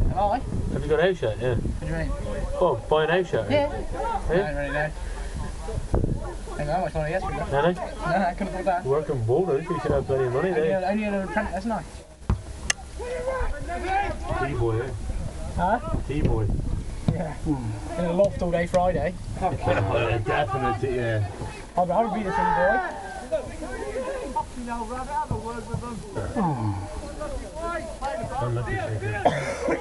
Have I? Have you got a house yet? Yeah. What do you mean? Oh, buy an house yet? Yeah. Yeah? I don't really know. Hang on, how much money yesterday? No, no. No, I couldn't afford that. Working Walden, you should have plenty of money there. Only an apprentice, that's nice. T-boy, yeah. Huh? T-boy. Yeah. In a loft all day Friday. Yeah, definitely, yeah. I would be the T-boy. I'm lucky to take it.